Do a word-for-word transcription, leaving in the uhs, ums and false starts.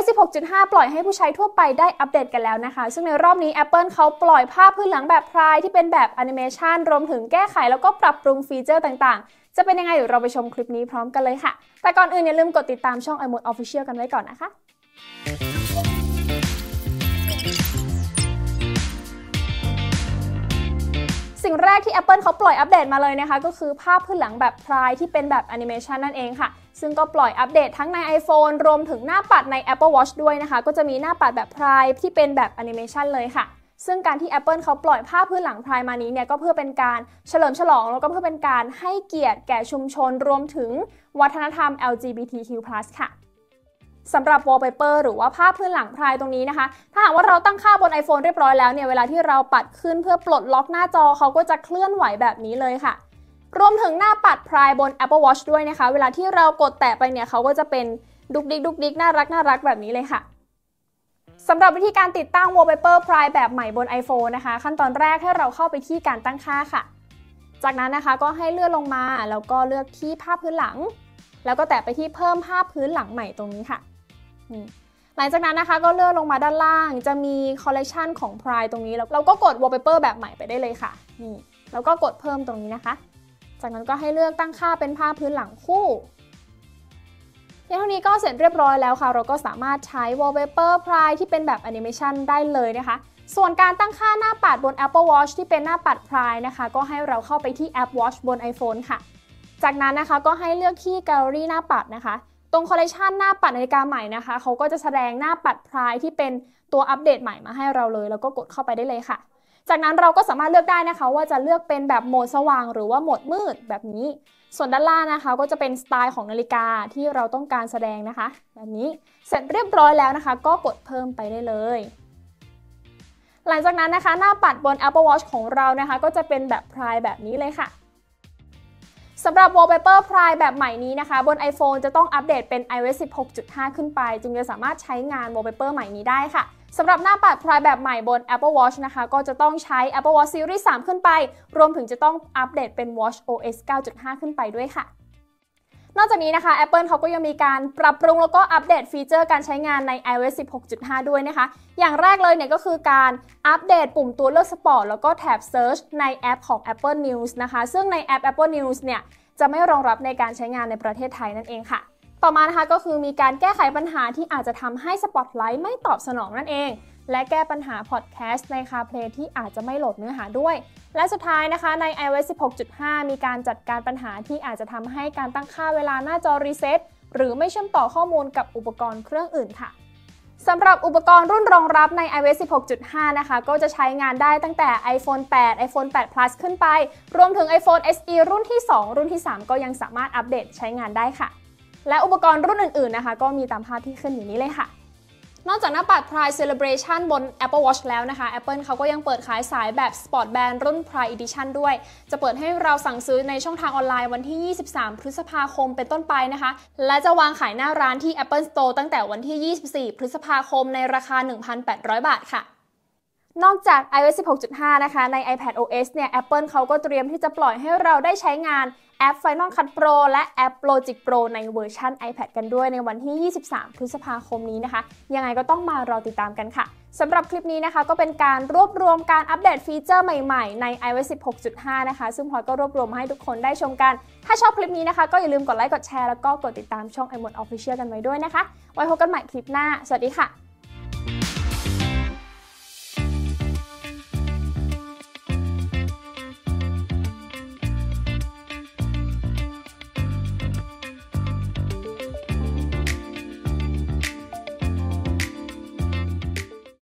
สิบหกจุดห้า ปล่อยให้ผู้ใช้ทั่วไปได้อัปเดตกันแล้วนะคะซึ่งในรอบนี้ Apple เขาปล่อยภาพพื้นหลังแบบพรายที่เป็นแบบแอนิเมชันรวมถึงแก้ไขแล้วก็ปรับปรุงฟีเจอร์ต่างๆจะเป็นยังไงเดี๋ยวเราไปชมคลิปนี้พร้อมกันเลยค่ะแต่ก่อนอื่นอย่าลืมกดติดตามช่อง iMode Official กันไว้ก่อนนะคะสิ่งแรกที่ Apple เขาปล่อยอัปเดตมาเลยนะคะก็คือภาพพื้นหลังแบบพรายที่เป็นแบบแอนิเมชันนั่นเองค่ะซึ่งก็ปล่อยอัปเดตทั้งใน iPhone รวมถึงหน้าปัดใน Apple Watch ด้วยนะคะก็จะมีหน้าปัดแบบพรายที่เป็นแบบแอนิเมชันเลยค่ะซึ่งการที่ Apple เขาปล่อยภาพพื้นหลังพรายมานี้เนี่ยก็เพื่อเป็นการเฉลิมฉลองแล้วก็เพื่อเป็นการให้เกียรติแก่ชุมชนรวมถึงวัฒนธรรม แอล จี บี ที คิว พลัส ค่ะสำหรับ wallpaper หรือว่าภาพพื้นหลังพรายตรงนี้นะคะถ้าหากว่าเราตั้งค่าบน iPhone เรียบร้อยแล้วเนี่ยเวลาที่เราปัดขึ้นเพื่อปลดล็อกหน้าจอเขาก็จะเคลื่อนไหวแบบนี้เลยค่ะรวมถึงหน้าปัดพรายบน Apple Watch ด้วยนะคะเวลาที่เรากดแตะไปเนี่ยเขาก็จะเป็นดุกดิกดุกดิกน่ารักน่ารักแบบนี้เลยค่ะสำหรับวิธีการติดตั้ง wallpaper พรายแบบใหม่บน iPhone นะคะขั้นตอนแรกให้เราเข้าไปที่การตั้งค่าค่ะจากนั้นนะคะก็ให้เลื่อนลงมาแล้วก็เลือกที่ภาพพื้นหลังแล้วก็แตะไปที่เพิ่มภาพพื้นหลังใหม่ตรงนี้ค่ะหลังจากนั้นนะคะก็เลื่อนลงมาด้านล่างจะมีคอลเลคชันของพรายตรงนี้แล้วเราก็กด wallpaper แบบใหม่ไปได้เลยค่ะนี่แล้วก็กดเพิ่มตรงนี้นะคะจากนั้นก็ให้เลือกตั้งค่าเป็นภาพพื้นหลังคู่เท่านี้ก็เสร็จเรียบร้อยแล้วค่ะเราก็สามารถใช้ wallpaper พรายที่เป็นแบบแอนิเมชันได้เลยนะคะส่วนการตั้งค่าหน้าปัดบน Apple Watch ที่เป็นหน้าปัดพรายนะคะก็ให้เราเข้าไปที่แอป Watch บน iPhone ค่ะจากนั้นนะคะก็ให้เลือกที่ Gallery หน้าปัดนะคะตรงคอลเลคชันหน้าปัดนาฬิกาใหม่นะคะเขาก็จะแสดงหน้าปัดพรายที่เป็นตัวอัปเดตใหม่มาให้เราเลยแล้วก็กดเข้าไปได้เลยค่ะจากนั้นเราก็สามารถเลือกได้นะคะว่าจะเลือกเป็นแบบโหมดสว่างหรือว่าโหมดมืดแบบนี้ส่วนด้านล่างนะคะก็จะเป็นสไตล์ของนาฬิกาที่เราต้องการแสดงนะคะแบบนี้เสร็จเรียบร้อยแล้วนะคะก็กดเพิ่มไปได้เลยหลังจากนั้นนะคะหน้าปัดบน Apple Watch ของเรานะคะก็จะเป็นแบบพรายแบบนี้เลยค่ะสำหรับ wallpaper พรายแบบใหม่นี้นะคะบน iPhone จะต้องอัปเดตเป็น ไอ โอ เอส สิบหกจุดห้า ขึ้นไปจึงจะสามารถใช้งาน wallpaper ใหม่นี้ได้ค่ะสำหรับหน้าปัดพรายแบบใหม่บน Apple Watch นะคะก็จะต้องใช้ Apple Watch Series สามขึ้นไปรวมถึงจะต้องอัปเดตเป็น Watch โอ เอส เก้าจุดห้า ขึ้นไปด้วยค่ะนอกจากนี้นะคะ Apple เขาก็ยังมีการปรับปรุงแล้วก็อัปเดตฟีเจอร์การใช้งานใน ไอ โอ เอส สิบหกจุดห้า ด้วยนะคะอย่างแรกเลยเนี่ยก็คือการอัปเดตปุ่มตัวเลือก Sport แล้วก็แท็บ Search ในแอปของ Apple News นะคะซึ่งในแอป Apple News เนี่ยจะไม่รองรับในการใช้งานในประเทศไทยนั่นเองค่ะต่อมานะคะก็คือมีการแก้ไขปัญหาที่อาจจะทำให้ Spotlight ไม่ตอบสนองนั่นเองและแก้ปัญหา Podcast ใน CarPlay ที่อาจจะไม่โหลดเนื้อหาด้วยและสุดท้ายนะคะใน ไอ โอ เอส สิบหกจุดห้า มีการจัดการปัญหาที่อาจจะทำให้การตั้งค่าเวลาหน้าจอรีเซ็ตหรือไม่เชื่อมต่อข้อมูลกับอุปกรณ์เครื่องอื่นค่ะสำหรับอุปกรณ์รุ่นรองรับใน ไอ โอ เอส สิบหกจุดห้า นะคะก็จะใช้งานได้ตั้งแต่ iPhone แปด iPhone แปด Plus ขึ้นไปรวมถึง iPhone เอส อี รุ่นที่สองรุ่นที่สามก็ยังสามารถอัปเดตใช้งานได้ค่ะและอุปกรณ์รุ่นอื่นๆนะคะก็มีตามภาพที่ขึ้นอยู่นี้เลยค่ะนอกจากหน้าปัด Pride Celebration บน Apple Watch แล้วนะคะ Apple เขาก็ยังเปิดขายสายแบบ Sport Band รุ่น Pride Edition ด้วยจะเปิดให้เราสั่งซื้อในช่องทางออนไลน์วันที่ยี่สิบสามพฤษภาคมเป็นต้นไปนะคะและจะวางขายหน้าร้านที่ Apple Store ตั้งแต่วันที่ยี่สิบสี่พฤษภาคมในราคา หนึ่งพันแปดร้อย บาทค่ะนอกจาก ไอ โอ เอส สิบหกจุดห้า นะคะใน iPadOS เนี่ย Apple เขาก็เตรียมที่จะปล่อยให้เราได้ใช้งานแอป Final Cut Pro และแอป Logic Pro ในเวอร์ชัน iPad กันด้วยในวันที่ยี่สิบสามพฤษภาคมนี้นะคะยังไงก็ต้องมารอติดตามกันค่ะสำหรับคลิปนี้นะคะก็เป็นการรวบรวมการอัปเดตฟีเจอร์ใหม่ๆใน ไอ โอ เอส สิบหกจุดห้า นะคะซึ่งพลอยก็รวบรวมมาให้ทุกคนได้ชมกันถ้าชอบคลิปนี้นะคะก็อย่าลืมกดไลค์กดแชร์แล้วก็กดติดตามช่อง iMode Official กันไว้ด้วยนะคะไว้พบกันใหม่คลิปหน้าสวัสดีค่ะ